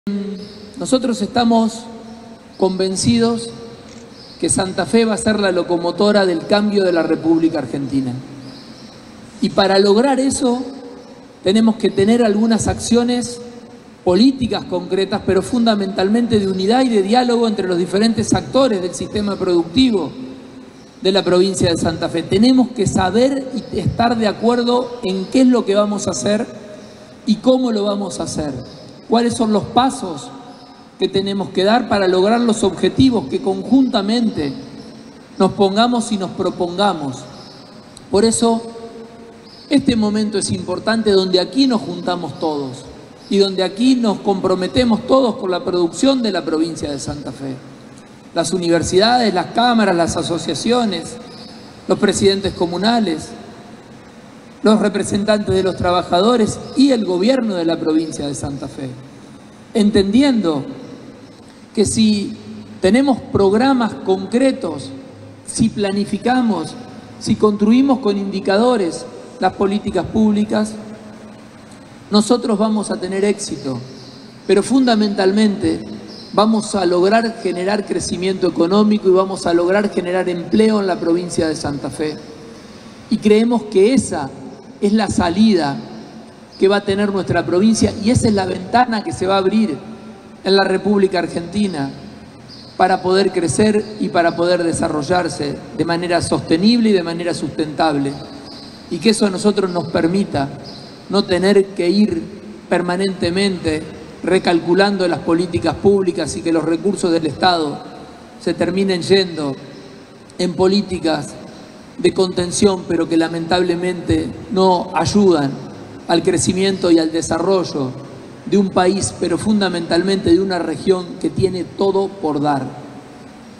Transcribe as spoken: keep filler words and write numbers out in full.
Nosotros estamos convencidos que Santa Fe va a ser la locomotora del cambio de la República Argentina. Y para lograr eso tenemos que tener algunas acciones políticas concretas, pero fundamentalmente de unidad y de diálogo entre los diferentes actores del sistema productivo de la provincia de Santa Fe. Tenemos que saber y estar de acuerdo en qué es lo que vamos a hacer y cómo lo vamos a hacer. Cuáles son los pasos que tenemos que dar para lograr los objetivos que conjuntamente nos pongamos y nos propongamos. Por eso, este momento es importante, donde aquí nos juntamos todos y donde aquí nos comprometemos todos con la producción de la provincia de Santa Fe. Las universidades, las cámaras, las asociaciones, los presidentes comunales, los representantes de los trabajadores y el gobierno de la provincia de Santa Fe. Entendiendo que si tenemos programas concretos, si planificamos, si construimos con indicadores las políticas públicas, nosotros vamos a tener éxito, pero fundamentalmente vamos a lograr generar crecimiento económico y vamos a lograr generar empleo en la provincia de Santa Fe. Y creemos que esa es la salida que va a tener nuestra provincia y esa es la ventana que se va a abrir en la República Argentina para poder crecer y para poder desarrollarse de manera sostenible y de manera sustentable. Y que eso a nosotros nos permita no tener que ir permanentemente recalculando las políticas públicas y que los recursos del Estado se terminen yendo en políticas de contención, pero que lamentablemente no ayudan al crecimiento y al desarrollo de un país, pero fundamentalmente de una región que tiene todo por dar.